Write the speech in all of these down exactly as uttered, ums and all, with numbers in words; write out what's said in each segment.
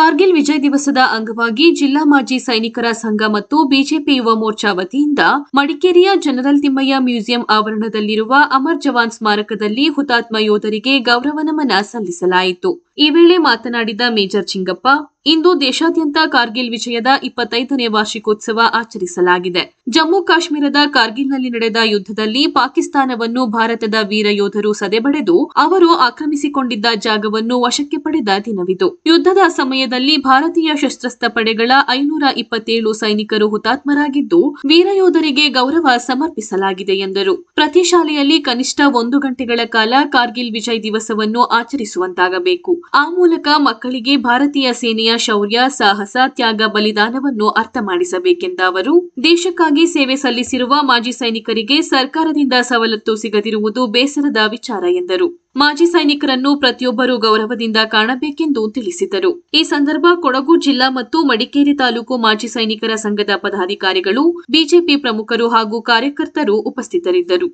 ಕಾರ್ಗಿಲ್ ವಿಜಯ್ ದಿವಸದ ಅಂಗವಾಗಿ ಜಿಲ್ಲಾ ಮಾಜಿ ಸೈನಿಕರ ಸಂಘ ಮತ್ತು ಬಿಜೆಪಿ ಯುವ ಮೋರ್ಚಾ ವತಿಯಿಂದ ಮಡಿಕೇರಿಯ ಜನರಲ್ ತಿಮ್ಮಯ್ಯ ಮ್ಯೂಸಿಯಂ ಆವರಣದಲ್ಲಿರುವ ಅಮರ್ ಜವಾನ್ ಸ್ಮಾರಕದಲ್ಲಿ ಹುತಾತ್ಮ ಯೋಧರಿಗೆ ಗೌರವ ನಮನ ಸಲ್ಲಿಸಲಾಯಿತು. ಈ ವೇಳೆ ಮಾತನಾಡಿದ ಮೇಜರ್ ಚಿಂಗಪ್ಪ, ಇಂದು ದೇಶಾದ್ಯಂತ ಕಾರ್ಗಿಲ್ ವಿಜಯದ ಇಪ್ಪತ್ತೈದನೇ ವಾರ್ಷಿಕೋತ್ಸವ ಆಚರಿಸಲಾಗಿದೆ. ಜಮ್ಮು ಕಾಶ್ಮೀರದ ಕಾರ್ಗಿಲ್ನಲ್ಲಿ ನಡೆದ ಯುದ್ಧದಲ್ಲಿ ಪಾಕಿಸ್ತಾನವನ್ನು ಭಾರತದ ವೀರ ಯೋಧರು ಸದೆಬಡೆದು ಅವರು ಆಕ್ರಮಿಸಿಕೊಂಡಿದ್ದ ಜಾಗವನ್ನು ವಶಕ್ಕೆ ಪಡೆದ ದಿನವಿದು. ಯುದ್ಧದ ಸಮಯದಲ್ಲಿ ಭಾರತೀಯ ಸಶಸ್ತ್ರ ಪಡೆಗಳ ಐನೂರ ಇಪ್ಪತ್ತೇಳು ಸೈನಿಕರು ಹುತಾತ್ಮರಾಗಿದ್ದು, ವೀರಯೋಧರಿಗೆ ಗೌರವ ಸಮರ್ಪಿಸಲಾಗಿದೆ ಎಂದರು. ಪ್ರತಿ ಶಾಲೆಯಲ್ಲಿ ಕನಿಷ್ಠ ಒಂದು ಗಂಟೆಗಳ ಕಾಲ ಕಾರ್ಗಿಲ್ ವಿಜಯ್ ದಿವಸವನ್ನು ಆಚರಿಸುವಂತಾಗಬೇಕು. ಆ ಮೂಲಕ ಮಕ್ಕಳಿಗೆ ಭಾರತೀಯ ಸೇನೆಯ ಶೌರ್ಯ, ಸಾಹಸ, ತ್ಯಾಗ, ಬಲಿದಾನವನ್ನು ಅರ್ಥ ಮಾಡಿಸಬೇಕೆಂದ ಅವರು, ದೇಶಕ್ಕಾಗಿ ಸೇವೆ ಸಲ್ಲಿಸಿರುವ ಮಾಜಿ ಸೈನಿಕರಿಗೆ ಸರ್ಕಾರದಿಂದ ಸವಲತ್ತು ಸಿಗದಿರುವುದು ಬೇಸರದ ವಿಚಾರ ಎಂದರು. ಮಾಜಿ ಸೈನಿಕರನ್ನು ಪ್ರತಿಯೊಬ್ಬರೂ ಗೌರವದಿಂದ ಕಾಣಬೇಕೆಂದು ತಿಳಿಸಿದರು. ಈ ಸಂದರ್ಭ ಕೊಡಗು ಜಿಲ್ಲಾ ಮತ್ತು ಮಡಿಕೇರಿ ತಾಲೂಕು ಮಾಜಿ ಸೈನಿಕರ ಸಂಘದ ಪದಾಧಿಕಾರಿಗಳು, ಬಿಜೆಪಿ ಪ್ರಮುಖರು ಹಾಗೂ ಕಾರ್ಯಕರ್ತರು ಉಪಸ್ಥಿತರಿದ್ದರು.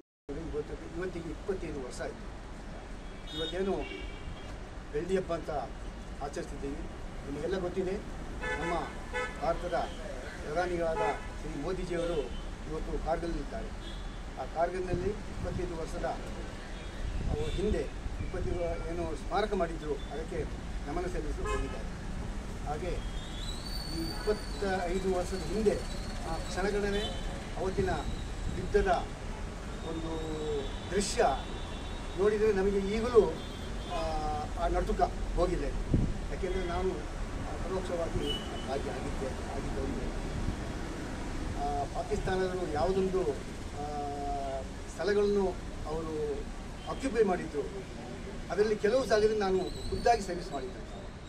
ಬೆಳ್ಳಿ ಹಬ್ಬ ಅಂತ ಆಚರಿಸ್ತಿದ್ದೀವಿ. ನಿಮಗೆಲ್ಲ ಗೊತ್ತಿದೆ, ನಮ್ಮ ಭಾರತದ ಪ್ರಧಾನಿಗಳಾದ ಶ್ರೀ ಮೋದಿಜಿಯವರು ಇವತ್ತು ಕಾರ್ಗಿಲ್ನಲ್ಲಿದ್ದಾರೆ. ಆ ಕಾರ್ಗಿಲ್ನಲ್ಲಿ ಇಪ್ಪತ್ತೈದು ವರ್ಷದ ಹಿಂದೆ ಇಪ್ಪತ್ತೈದು ಏನು ಸ್ಮಾರಕ ಮಾಡಿದ್ರು, ಅದಕ್ಕೆ ನಮನ ಸಲ್ಲಿಸಲು ಹೋಗಿದ್ದಾರೆ. ಹಾಗೆ ಈ ಇಪ್ಪತ್ತ ಐದು ವರ್ಷದ ಹಿಂದೆ ಆ ಕ್ಷಣಗಣನೆ ಅವತ್ತಿನ ಯುದ್ಧದ ಒಂದು ದೃಶ್ಯ ನೋಡಿದರೆ ನಮಗೆ ಈಗಲೂ ಆ ನಟುಕ ಹೋಗಿದೆ. ಯಾಕೆಂದರೆ ನಾನು ಪರೋಕ್ಷವಾಗಿ ಭಾಗಿಯಾಗಿದ್ದೆ ಆಗಿದ್ದವರಿಗೆ ಪಾಕಿಸ್ತಾನದವರು ಯಾವುದೊಂದು ಸ್ಥಳಗಳನ್ನು ಅವರು ಆಕ್ಯುಪೈ ಮಾಡಿದ್ರು, ಅದರಲ್ಲಿ ಕೆಲವು ಜಾಗದಲ್ಲಿ ನಾನು ಖುದ್ದಾಗಿ ಸರ್ವಿಸ್ ಮಾಡಿದ್ದೆ.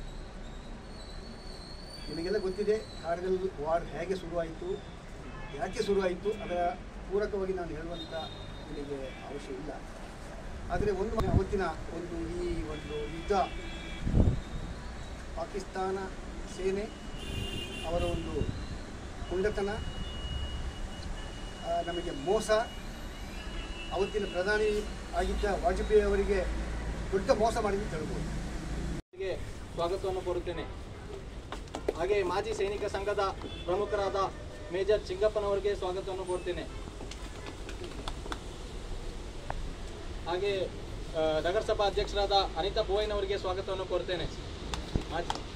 ನಿಮಗೆಲ್ಲ ಗೊತ್ತಿದೆ ಕಾರ್ಗಿಲ್ ವಾರ್ ಹೇಗೆ ಶುರುವಾಯಿತು, ಯಾಕೆ ಶುರುವಾಯಿತು, ಅದರ ಪೂರಕವಾಗಿ ನಾನು ಹೇಳುವಂಥ ನಿಮಗೆ ಅವಶ್ಯ ಇಲ್ಲ. ಆದರೆ ಒಂದು ಅವತ್ತಿನ ಒಂದು ಈ ಒಂದು ಯುದ್ಧ, ಪಾಕಿಸ್ತಾನ ಸೇನೆ ಅವರ ಒಂದು ಪುಂಡತನ, ನಮಗೆ ಮೋಸ, ಅವತ್ತಿನ ಪ್ರಧಾನಿ ಆಗಿದ್ದ ವಾಜಪೇಯಿ ಅವರಿಗೆ ದೊಡ್ಡ ಮೋಸ ಮಾಡಿದ್ದು ಹೇಳ್ಬೋದು. ಸ್ವಾಗತವನ್ನು ಕೋರುತ್ತೇನೆ. ಹಾಗೆ ಮಾಜಿ ಸೈನಿಕ ಸಂಘದ ಪ್ರಮುಖರಾದ ಮೇಜರ್ ಚಿಂಗಪ್ಪನವರಿಗೆ ಸ್ವಾಗತವನ್ನು ಕೋರುತ್ತೇನೆ. ಹಾಗೆ ನಗರಸಭಾ ಅಧ್ಯಕ್ಷರಾದ ಅನಿತಾ ಬೋಯನ್ ಅವರಿಗೆ ಸ್ವಾಗತವನ್ನು ಕೋರುತ್ತೇನೆ.